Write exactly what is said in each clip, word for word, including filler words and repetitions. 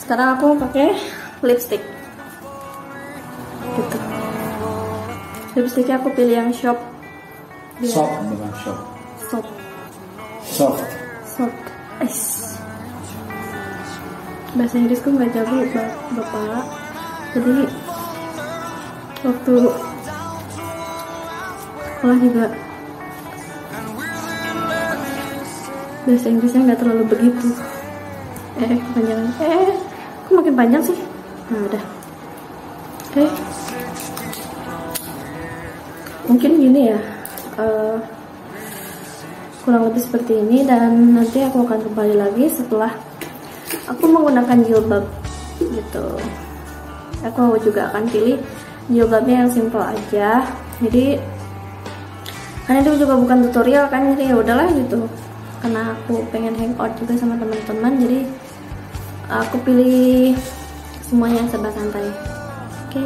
sekarang aku pakai lipstick gitu. Lipsticknya aku pilih yang shop. Soft bukan shop. Soft. Soft. Soft. Ice. Bahasa Inggrisku nggak jago bapak. Jadi waktu sekolah juga bahasa Inggrisnya nggak terlalu begitu. Eh kepanjangan. Eh, kok makin panjang sih? Nah udah. Oke. Okay. Mungkin gini ya. Uh, kurang lebih seperti ini, dan nanti aku akan kembali lagi setelah aku menggunakan jilbab gitu. Aku juga akan pilih jilbabnya yang simple aja. Jadi karena itu juga bukan tutorial kan, jadi ya udahlah gitu. Karena aku pengen hangout juga sama teman-teman, jadi aku pilih semuanya yang serba santai. Oke. Okay.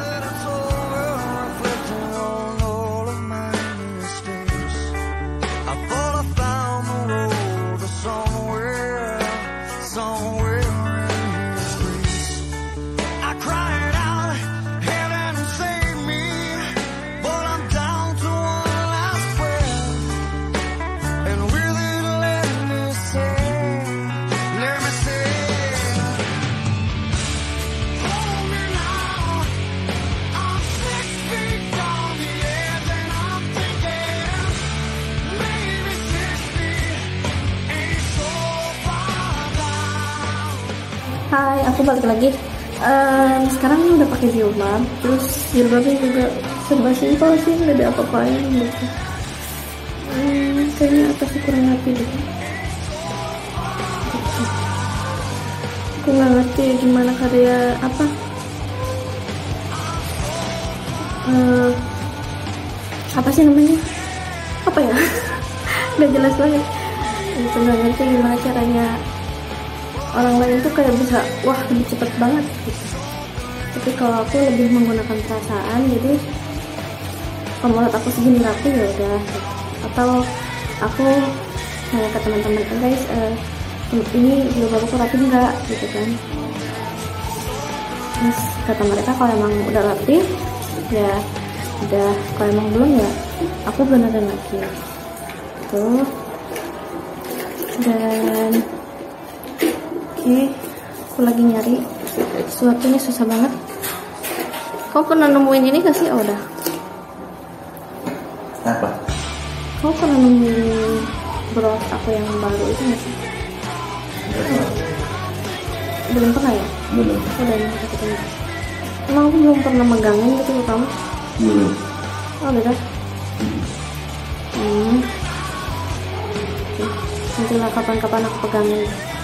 Hai, aku balik lagi. Um, sekarang ini udah pakai jilbab, terus jilbabnya juga serba simpel sih, nggak ada apa-apain gitu. Hmm, kayaknya atasnya kurang rapi gitu. Aku nggak ngerti gimana karya apa. Uh, apa sih namanya? Apa ya? Nggak jelas banget. Itu nggak ngerti gimana caranya orang lain tuh kayak bisa wah lebih cepet banget gitu. Tapi kalau aku lebih menggunakan perasaan, jadi kalau menurut aku segini rapi ya udah. Atau aku nanya ke teman-teman, eh, guys uh, ini jilbab aku rapi enggak gitu kan. Terus kata mereka kalau emang udah rapi ya udah, kalau emang belum ya aku benerin lagi tuh. Dan oke, aku lagi nyari sesuatu, ini susah banget. Kau pernah nemuin ini gak sih? Oh udah. Apa? Kau pernah nemuin bros aku yang baru itu gak sih? Oh. Belum pernah ya? Belum. Udah ini kita ketemu. Emang aku belum pernah megangin gitu ke kamu? Belum. Oh udah. Hmm. Oke. Nanti lah kapan-kapan aku pegangin.